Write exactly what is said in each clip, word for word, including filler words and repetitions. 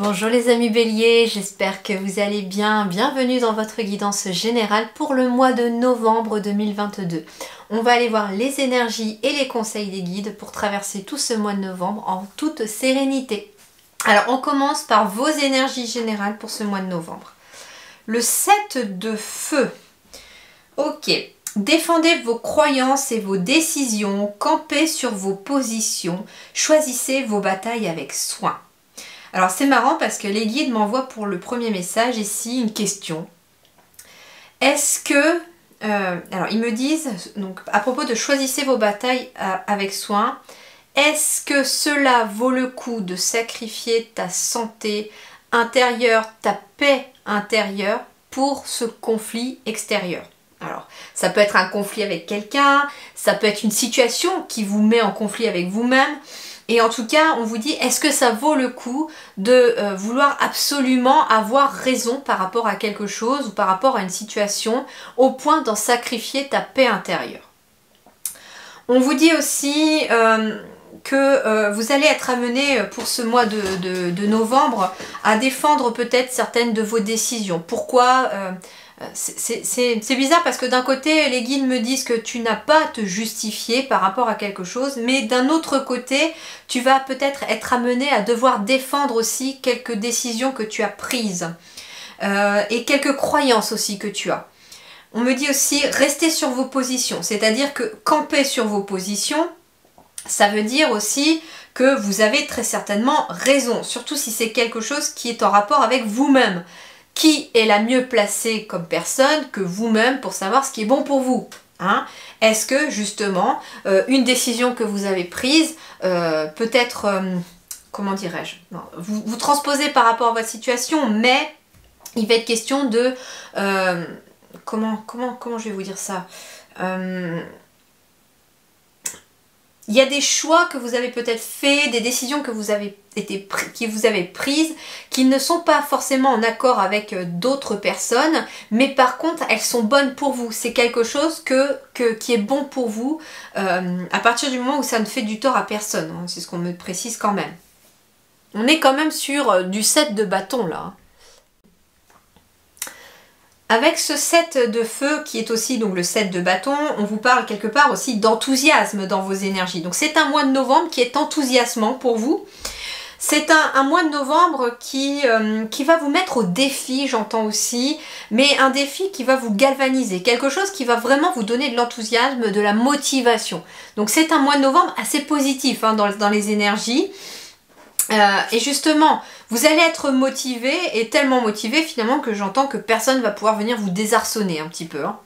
Bonjour les amis béliers, j'espère que vous allez bien. Bienvenue dans votre guidance générale pour le mois de novembre deux mille vingt-deux. On va aller voir les énergies et les conseils des guides pour traverser tout ce mois de novembre en toute sérénité. Alors on commence par vos énergies générales pour ce mois de novembre. Le sept de feu. Ok. Défendez vos croyances et vos décisions, campez sur vos positions, choisissez vos batailles avec soin. Alors c'est marrant parce que les guides m'envoient pour le premier message ici une question. Est-ce que... Euh, alors ils me disent, donc à propos de choisissez vos batailles euh, avec soin, est-ce que cela vaut le coup de sacrifier ta santé intérieure, ta paix intérieure pour ce conflit extérieur? Alors, ça peut être un conflit avec quelqu'un, ça peut être une situation qui vous met en conflit avec vous-même. Et en tout cas, on vous dit, est-ce que ça vaut le coup de euh, vouloir absolument avoir raison par rapport à quelque chose ou par rapport à une situation au point d'en sacrifier ta paix intérieure? On vous dit aussi euh, que euh, vous allez être amené pour ce mois de, de, de novembre à défendre peut-être certaines de vos décisions. Pourquoi euh, C'est bizarre parce que d'un côté, les guides me disent que tu n'as pas à te justifier par rapport à quelque chose, mais d'un autre côté, tu vas peut-être être amené à devoir défendre aussi quelques décisions que tu as prises euh, et quelques croyances aussi que tu as. On me dit aussi rester sur vos positions, c'est-à-dire que camper sur vos positions, ça veut dire aussi que vous avez très certainement raison, surtout si c'est quelque chose qui est en rapport avec vous-même. Qui est la mieux placée comme personne que vous-même pour savoir ce qui est bon pour vous, hein? Est-ce que justement, euh, une décision que vous avez prise, euh, peut-être, euh, comment dirais-je, vous, vous transposez par rapport à votre situation, mais il va être question de... Euh, comment, comment, comment je vais vous dire ça euh, Il y a des choix que vous avez peut-être fait, des décisions que vous avez été qui vous avez prises, qui ne sont pas forcément en accord avec d'autres personnes, mais par contre elles sont bonnes pour vous. C'est quelque chose que, que, qui est bon pour vous euh, à partir du moment où ça ne fait du tort à personne. Hein, c'est ce qu'on me précise quand même. On est quand même sur du sept de bâton là. Avec ce sept de feu qui est aussi donc le sept de bâton, on vous parle quelque part aussi d'enthousiasme dans vos énergies. Donc c'est un mois de novembre qui est enthousiasmant pour vous. C'est un, un mois de novembre qui, euh, qui va vous mettre au défi, j'entends aussi, mais un défi qui va vous galvaniser, quelque chose qui va vraiment vous donner de l'enthousiasme, de la motivation. Donc c'est un mois de novembre assez positif hein, dans, dans les énergies. Euh, et justement, vous allez être motivé et tellement motivé finalement que j'entends que personne ne va pouvoir venir vous désarçonner un petit peu. Hein.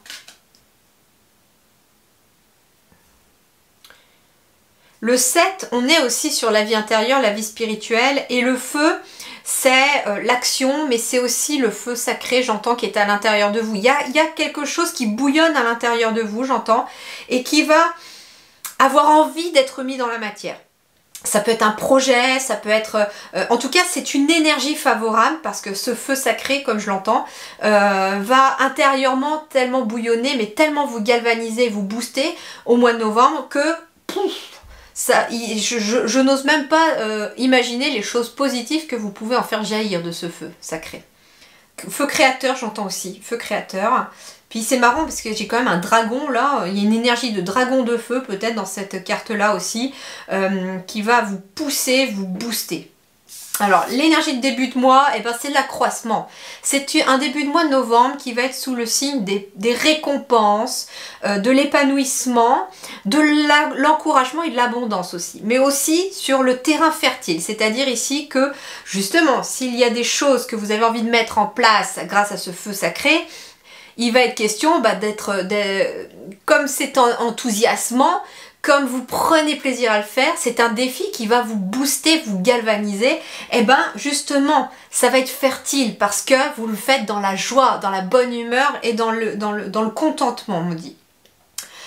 Le sept, on est aussi sur la vie intérieure, la vie spirituelle, et le feu, c'est euh, l'action, mais c'est aussi le feu sacré, j'entends, qui est à l'intérieur de vous. Il y a, il y a quelque chose qui bouillonne à l'intérieur de vous, j'entends, et qui va avoir envie d'être mis dans la matière. Ça peut être un projet, ça peut être... Euh, en tout cas, c'est une énergie favorable parce que ce feu sacré, comme je l'entends, euh, va intérieurement tellement bouillonner, mais tellement vous galvaniser, vous booster au mois de novembre que... Pouf, ça, je, je, je n'ose même pas euh, imaginer les choses positives que vous pouvez en faire jaillir de ce feu sacré. Feu créateur, j'entends aussi. Feu créateur. Puis c'est marrant parce que j'ai quand même un dragon là, il y a une énergie de dragon de feu peut-être dans cette carte là aussi, euh, qui va vous pousser, vous booster. Alors l'énergie de début de mois, eh ben, c'est l'accroissement. C'est un début de mois de novembre qui va être sous le signe des, des récompenses, euh, de l'épanouissement, de l'encouragement et de l'abondance aussi. Mais aussi sur le terrain fertile, c'est-à-dire ici que justement s'il y a des choses que vous avez envie de mettre en place grâce à ce feu sacré, il va être question bah, d'être, comme c'est enthousiasmant, comme vous prenez plaisir à le faire, c'est un défi qui va vous booster, vous galvaniser. Et bien justement, ça va être fertile parce que vous le faites dans la joie, dans la bonne humeur et dans le, dans le, dans le contentement, on me dit.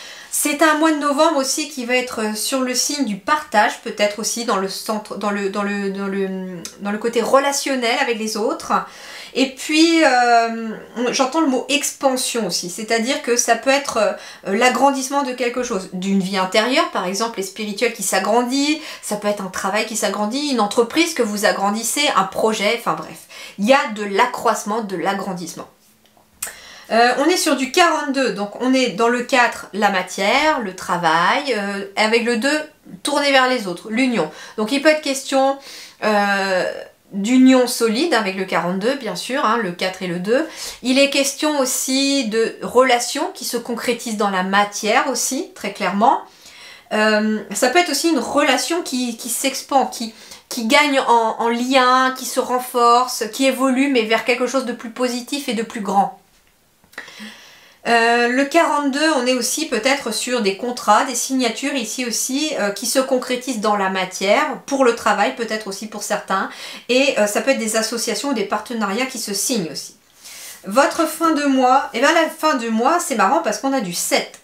C'est un mois de novembre aussi qui va être sur le signe du partage, peut-être aussi dans le centre, dans le, dans le, dans le, dans le côté relationnel avec les autres. Et puis, euh, j'entends le mot expansion aussi, c'est-à-dire que ça peut être euh, l'agrandissement de quelque chose, d'une vie intérieure, par exemple, et spirituelle qui s'agrandit, ça peut être un travail qui s'agrandit, une entreprise que vous agrandissez, un projet, enfin bref. Il y a de l'accroissement, de l'agrandissement. Euh, on est sur du quarante-deux, donc on est dans le quatre, la matière, le travail, euh, avec le deux, tourner vers les autres, l'union. Donc il peut être question euh, d'union solide avec le quarante-deux, bien sûr, hein, le quatre et le deux. Il est question aussi de relations qui se concrétisent dans la matière aussi, très clairement. Euh, ça peut être aussi une relation qui, qui s'expand, qui, qui gagne en, en lien, qui se renforce, qui évolue, mais vers quelque chose de plus positif et de plus grand. Euh, le quarante-deux, on est aussi peut-être sur des contrats, des signatures ici aussi euh, qui se concrétisent dans la matière, pour le travail peut-être aussi pour certains, et euh, ça peut être des associations ou des partenariats qui se signent aussi. Votre fin de mois, et bien la fin de mois c'est marrant parce qu'on a du sept.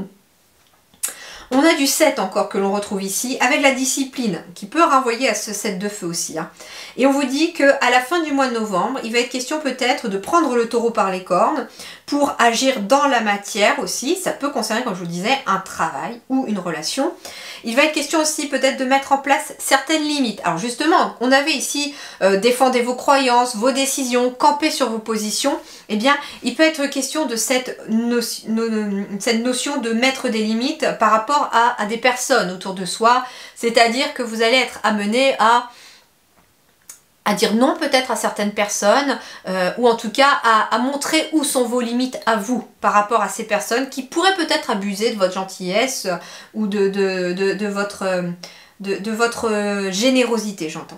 On a du sept encore que l'on retrouve ici, avec la discipline, qui peut renvoyer à ce sept de feu aussi. Hein. Et on vous dit qu'à la fin du mois de novembre, il va être question peut-être de prendre le taureau par les cornes pour agir dans la matière aussi. Ça peut concerner, comme je vous le disais, un travail ou une relation. Il va être question aussi peut-être de mettre en place certaines limites. Alors justement, on avait ici euh, défendez vos croyances, vos décisions, camper sur vos positions. Eh bien, il peut être question de cette, no no cette notion de mettre des limites par rapport à, à des personnes autour de soi. C'est-à-dire que vous allez être amené à... à dire non peut-être à certaines personnes, euh, ou en tout cas à, à montrer où sont vos limites à vous par rapport à ces personnes qui pourraient peut-être abuser de votre gentillesse euh, ou de, de, de, de, votre, euh, de, de votre euh, générosité, j'entends.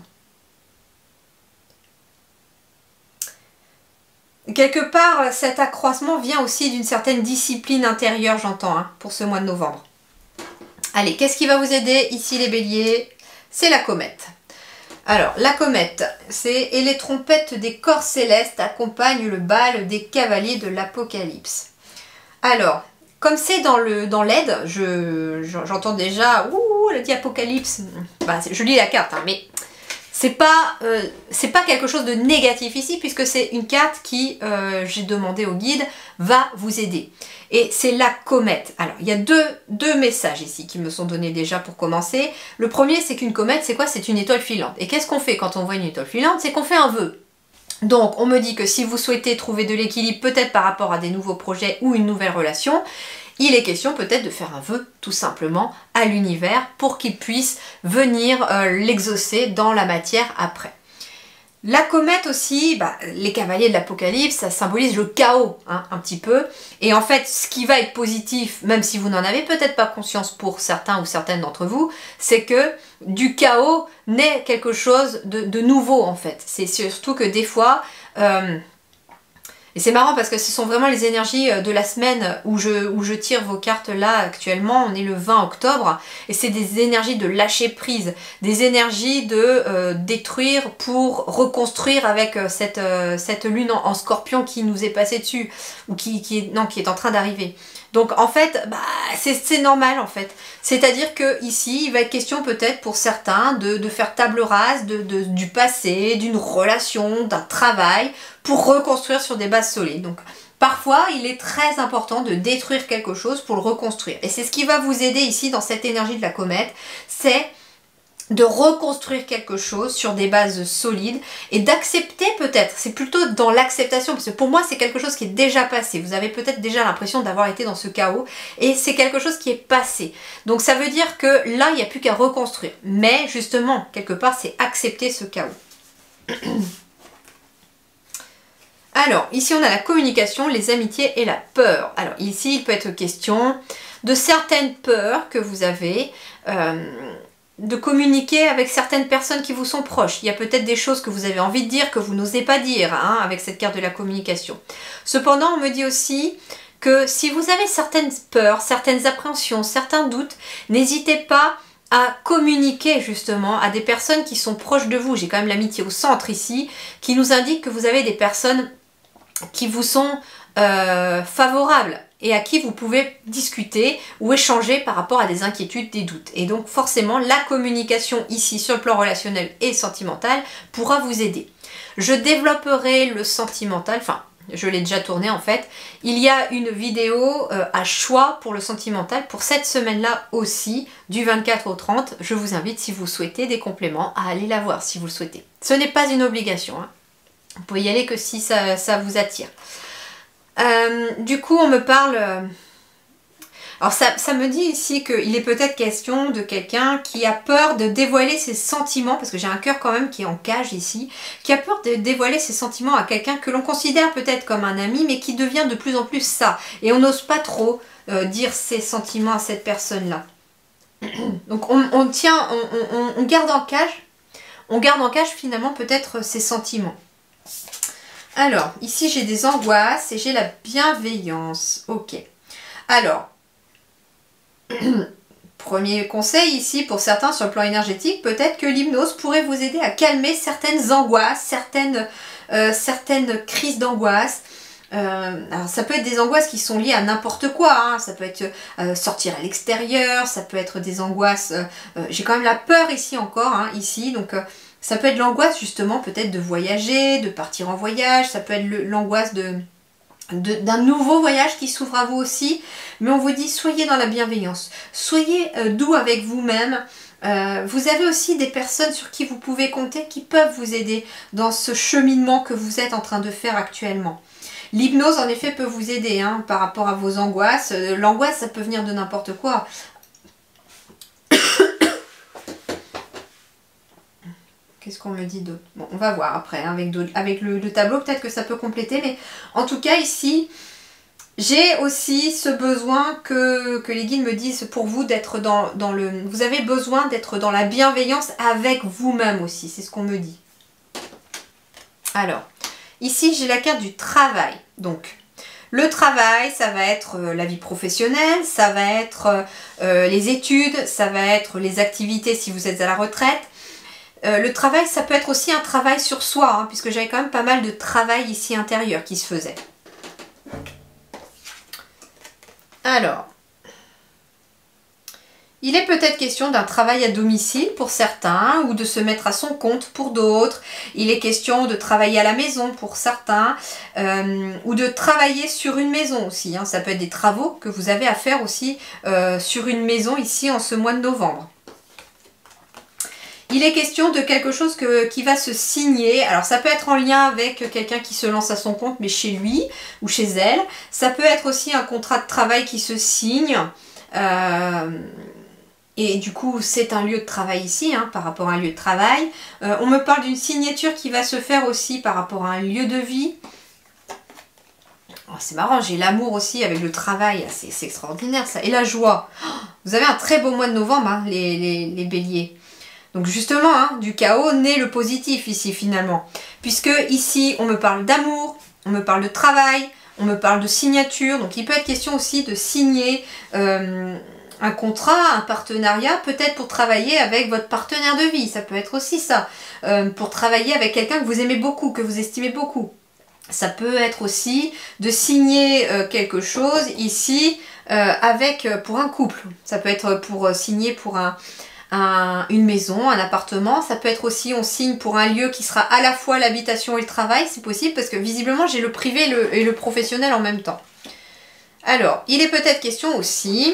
Quelque part, cet accroissement vient aussi d'une certaine discipline intérieure, j'entends, hein, pour ce mois de novembre. Allez, qu'est-ce qui va vous aider ici les béliers? C'est la comète. Alors, la comète, c'est « Et les trompettes des corps célestes accompagnent le bal des cavaliers de l'Apocalypse ». Alors, comme c'est dans le dans l'aide, je, j'entends déjà « Ouh, le dit Apocalypse ». Bah, je lis la carte, hein, mais c'est pas, euh, c'est pas quelque chose de négatif ici, puisque c'est une carte qui, euh, j'ai demandé au guide, va vous aider. Et c'est la comète. Alors, il y a deux, deux messages ici qui me sont donnés déjà pour commencer. Le premier, c'est qu'une comète, c'est quoi? C'est une étoile filante. Et qu'est-ce qu'on fait quand on voit une étoile filante? C'est qu'on fait un vœu. Donc, on me dit que si vous souhaitez trouver de l'équilibre, peut-être par rapport à des nouveaux projets ou une nouvelle relation, il est question peut-être de faire un vœu, tout simplement, à l'univers pour qu'il puisse venir euh, l'exaucer dans la matière après. La comète aussi, bah, les cavaliers de l'Apocalypse, ça symbolise le chaos, hein, un petit peu. Et en fait, ce qui va être positif, même si vous n'en avez peut-être pas conscience pour certains ou certaines d'entre vous, c'est que du chaos naît quelque chose de, de nouveau, en fait. C'est surtout que des fois... Euh, Et c'est marrant parce que ce sont vraiment les énergies de la semaine où je, où je tire vos cartes là actuellement. On est le vingt octobre et c'est des énergies de lâcher prise, des énergies de euh, détruire pour reconstruire avec euh, cette, euh, cette lune en, en scorpion qui nous est passée dessus ou qui, qui, est, non, qui est en train d'arriver. Donc en fait, bah, c'est normal en fait. C'est-à-dire que ici, il va être question peut-être pour certains de, de faire table rase de, de, du passé, d'une relation, d'un travail, pour reconstruire sur des bases solides. Donc parfois, il est très important de détruire quelque chose pour le reconstruire. Et c'est ce qui va vous aider ici dans cette énergie de la comète, c'est de reconstruire quelque chose sur des bases solides et d'accepter peut-être, c'est plutôt dans l'acceptation, parce que pour moi c'est quelque chose qui est déjà passé, vous avez peut-être déjà l'impression d'avoir été dans ce chaos et c'est quelque chose qui est passé, donc ça veut dire que là il n'y a plus qu'à reconstruire, mais justement quelque part c'est accepter ce chaos. Alors ici on a la communication, les amitiés et la peur. Alors ici il peut être question de certaines peurs que vous avez, euh, de communiquer avec certaines personnes qui vous sont proches. Il y a peut-être des choses que vous avez envie de dire que vous n'osez pas dire hein, avec cette carte de la communication. Cependant, on me dit aussi que si vous avez certaines peurs, certaines appréhensions, certains doutes, n'hésitez pas à communiquer justement à des personnes qui sont proches de vous. J'ai quand même l'amitié au centre ici, qui nous indique que vous avez des personnes qui vous sont euh, favorables et à qui vous pouvez discuter ou échanger par rapport à des inquiétudes, des doutes. Et donc forcément, la communication ici sur le plan relationnel et sentimental pourra vous aider. Je développerai le sentimental, enfin je l'ai déjà tourné en fait. Il y a une vidéo euh, à choix pour le sentimental pour cette semaine-là aussi, du vingt-quatre au trente. Je vous invite, si vous souhaitez des compléments, à aller la voir si vous le souhaitez. Ce n'est pas une obligation, hein. Vous pouvez y aller que si ça, ça vous attire. Euh, du coup, on me parle... Euh... Alors ça, ça me dit ici qu'il est peut-être question de quelqu'un qui a peur de dévoiler ses sentiments, parce que j'ai un cœur quand même qui est en cage ici, qui a peur de dévoiler ses sentiments à quelqu'un que l'on considère peut-être comme un ami, mais qui devient de plus en plus ça. Et on n'ose pas trop euh, dire ses sentiments à cette personne-là. Donc on, on tient, on, on, on garde en cage, on garde en cage finalement peut-être ses sentiments. Alors, ici j'ai des angoisses et j'ai la bienveillance. Ok. Alors, premier conseil ici pour certains sur le plan énergétique, peut-être que l'hypnose pourrait vous aider à calmer certaines angoisses, certaines, euh, certaines crises d'angoisse. Euh, alors ça peut être des angoisses qui sont liées à n'importe quoi, hein. Ça peut être euh, sortir à l'extérieur, ça peut être des angoisses, euh, euh, j'ai quand même la peur ici encore, hein, ici, donc euh, ça peut être l'angoisse justement peut-être de voyager, de partir en voyage, ça peut être l'angoisse de... d'un nouveau voyage qui s'ouvre à vous aussi, mais on vous dit soyez dans la bienveillance, soyez euh, doux avec vous-même. Euh, vous avez aussi des personnes sur qui vous pouvez compter qui peuvent vous aider dans ce cheminement que vous êtes en train de faire actuellement. L'hypnose en effet peut vous aider hein, par rapport à vos angoisses. Euh, L'angoisse ça peut venir de n'importe quoi. Qu'est-ce qu'on me dit d'autre? Bon, on va voir après, hein, avec, avec le, le tableau, peut-être que ça peut compléter, mais en tout cas ici, j'ai aussi ce besoin que, que les guides me disent pour vous d'être dans, dans le... Vous avez besoin d'être dans la bienveillance avec vous-même aussi, c'est ce qu'on me dit. Alors, ici j'ai la carte du travail, donc... Le travail, ça va être la vie professionnelle, ça va être euh, les études, ça va être les activités si vous êtes à la retraite. Euh, le travail, ça peut être aussi un travail sur soi, hein, puisque j'avais quand même pas mal de travail ici intérieur qui se faisait. Alors, il est peut-être question d'un travail à domicile pour certains, ou de se mettre à son compte pour d'autres. Il est question de travailler à la maison pour certains, euh, ou de travailler sur une maison aussi, hein. Ça peut être des travaux que vous avez à faire aussi euh, sur une maison ici en ce mois de novembre. Il est question de quelque chose que, qui va se signer. Alors ça peut être en lien avec quelqu'un qui se lance à son compte, mais chez lui ou chez elle. Ça peut être aussi un contrat de travail qui se signe. Euh, et du coup, c'est un lieu de travail ici, hein, par rapport à un lieu de travail. Euh, on me parle d'une signature qui va se faire aussi par rapport à un lieu de vie. Oh, c'est marrant, j'ai l'amour aussi avec le travail. C'est extraordinaire ça. Et la joie. Oh, vous avez un très beau mois de novembre, hein, les, les, les béliers. Donc justement, hein, du chaos naît le positif ici finalement. Puisque ici, on me parle d'amour, on me parle de travail, on me parle de signature. Donc il peut être question aussi de signer euh, un contrat, un partenariat, peut-être pour travailler avec votre partenaire de vie. Ça peut être aussi ça. Euh, pour travailler avec quelqu'un que vous aimez beaucoup, que vous estimez beaucoup. Ça peut être aussi de signer euh, quelque chose ici euh, avec, pour un couple. Ça peut être pour euh, signer pour un... Un, une maison, un appartement, ça peut être aussi on signe pour un lieu qui sera à la fois l'habitation et le travail, c'est possible parce que visiblement j'ai le privé et le, et le professionnel en même temps. Alors, il est peut-être question aussi,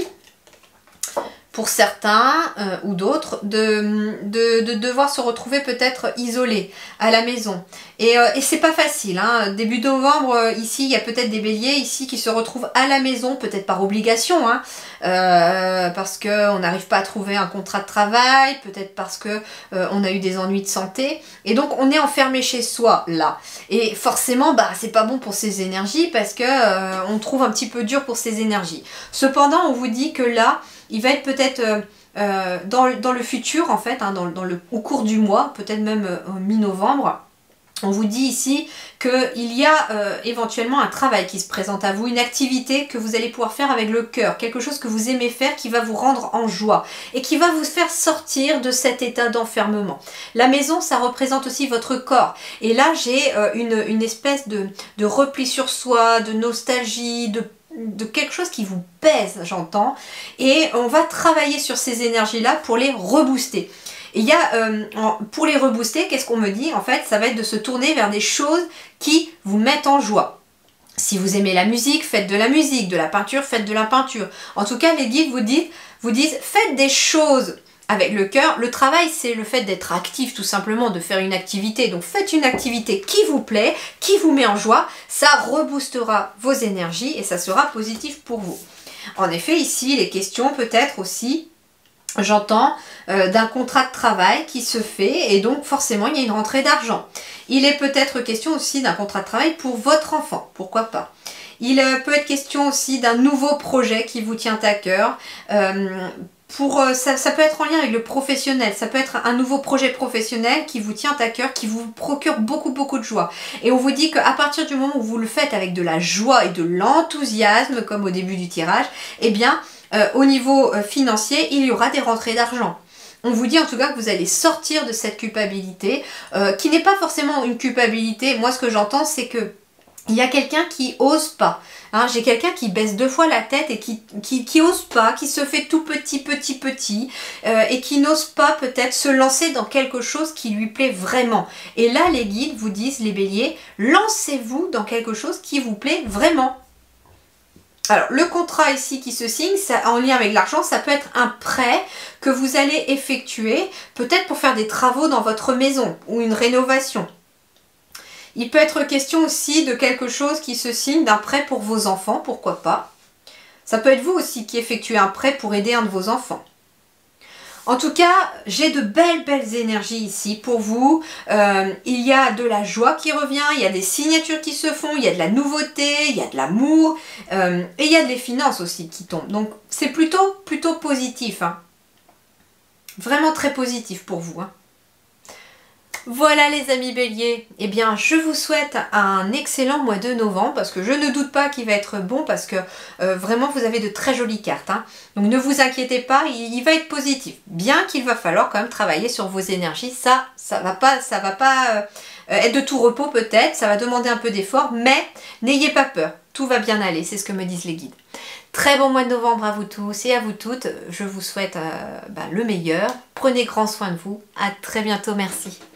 pour certains euh, ou d'autres, de, de, de devoir se retrouver peut-être isolés à la maison. Et, euh, et c'est pas facile, hein. Début novembre, euh, ici, il y a peut-être des béliers ici qui se retrouvent à la maison, peut-être par obligation, hein, euh, parce qu'on n'arrive pas à trouver un contrat de travail, peut-être parce que euh, on a eu des ennuis de santé, et donc on est enfermé chez soi, là. Et forcément, bah, c'est pas bon pour ses énergies, parce que euh, on trouve un petit peu dur pour ses énergies. Cependant, on vous dit que là, il va être peut-être euh, euh, dans, dans le futur, en fait, hein, dans, dans le, au cours du mois, peut-être même euh, mi-novembre. On vous dit ici qu'il y a euh, éventuellement un travail qui se présente à vous, une activité que vous allez pouvoir faire avec le cœur, quelque chose que vous aimez faire qui va vous rendre en joie et qui va vous faire sortir de cet état d'enfermement. La maison, ça représente aussi votre corps. Et là, j'ai euh, une, une espèce de, de repli sur soi, de nostalgie, de de quelque chose qui vous pèse, j'entends, et on va travailler sur ces énergies-là pour les rebooster. Et il y a, euh, pour les rebooster, qu'est-ce qu'on me dit? En fait, ça va être de se tourner vers des choses qui vous mettent en joie. Si vous aimez la musique, faites de la musique, de la peinture, faites de la peinture. En tout cas, les guides vous disent, vous disent faites des choses avec le cœur. Le travail, c'est le fait d'être actif, tout simplement, de faire une activité. Donc, faites une activité qui vous plaît, qui vous met en joie. Ça reboostera vos énergies et ça sera positif pour vous. En effet, ici, les questions peut-être aussi... J'entends euh, d'un contrat de travail qui se fait et donc forcément il y a une rentrée d'argent. Il est peut-être question aussi d'un contrat de travail pour votre enfant, pourquoi pas. Il euh, peut être question aussi d'un nouveau projet qui vous tient à cœur. Euh, pour, euh, ça, ça peut être en lien avec le professionnel, ça peut être un nouveau projet professionnel qui vous tient à cœur, qui vous procure beaucoup beaucoup de joie. Et on vous dit qu'à partir du moment où vous le faites avec de la joie et de l'enthousiasme, comme au début du tirage, eh bien... Euh, au niveau euh, financier, il y aura des rentrées d'argent. On vous dit en tout cas que vous allez sortir de cette culpabilité, euh, qui n'est pas forcément une culpabilité. Moi, ce que j'entends, c'est que il y a quelqu'un qui ose pas. Hein, j'ai quelqu'un qui baisse deux fois la tête et qui, qui, qui ose pas, qui se fait tout petit, petit, petit, euh, et qui n'ose pas peut-être se lancer dans quelque chose qui lui plaît vraiment. Et là, les guides vous disent, les béliers, lancez-vous dans quelque chose qui vous plaît vraiment. Alors, le contrat ici qui se signe, ça, en lien avec l'argent, ça peut être un prêt que vous allez effectuer, peut-être pour faire des travaux dans votre maison ou une rénovation. Il peut être question aussi de quelque chose qui se signe, d'un prêt pour vos enfants, pourquoi pas. Ça peut être vous aussi qui effectuez un prêt pour aider un de vos enfants. En tout cas, j'ai de belles, belles énergies ici pour vous. Euh, il y a de la joie qui revient, il y a des signatures qui se font, il y a de la nouveauté, il y a de l'amour, euh, et il y a des finances aussi qui tombent. Donc, c'est plutôt, plutôt positif. Hein. Vraiment très positif pour vous. Hein. Voilà les amis béliers, eh bien je vous souhaite un excellent mois de novembre parce que je ne doute pas qu'il va être bon parce que euh, vraiment vous avez de très jolies cartes. Hein. Donc ne vous inquiétez pas, il, il va être positif. Bien qu'il va falloir quand même travailler sur vos énergies, ça, ça va pas, ça va pas euh, être de tout repos peut-être, ça va demander un peu d'effort, mais n'ayez pas peur, tout va bien aller, c'est ce que me disent les guides. Très bon mois de novembre à vous tous et à vous toutes, je vous souhaite euh, bah, le meilleur, prenez grand soin de vous, à très bientôt, merci.